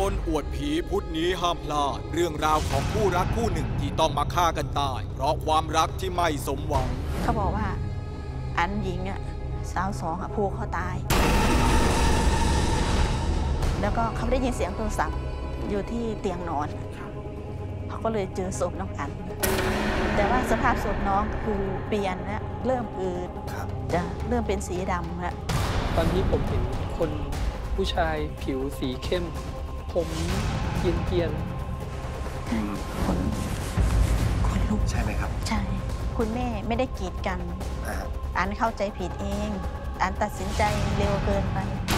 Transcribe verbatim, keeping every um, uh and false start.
นต์อวดผีพุธนี้ห้ามพลาดเรื่องราวของคู่รักคู่หนึ่งที่ต้องมาฆ่ากันตายเพราะความรักที่ไม่สมหวังเขาบอกว่าอันหญิงอ่ะสาวสองอ่ะผูกเขาตายแล้วก็เขาได้ยินเสียงโทรศัพท์อยู่ที่เตียงนอนเขาก็เลยเจอศพน้องอันแต่ว่าสภาพศพน้องคือเปลี่ยนแล้วเริ่มอืดจะเริ่มเป็นสีดำแล้วตอนนี้ผมเห็นคนผู้ชายผิวสีเข้มผมเกียนเกียนคนคนลุกใช่ไหมครับใช่คุณแม่ไม่ได้กีดกันอันเข้าใจผิดเองอันตัดสินใจเร็วเกินไป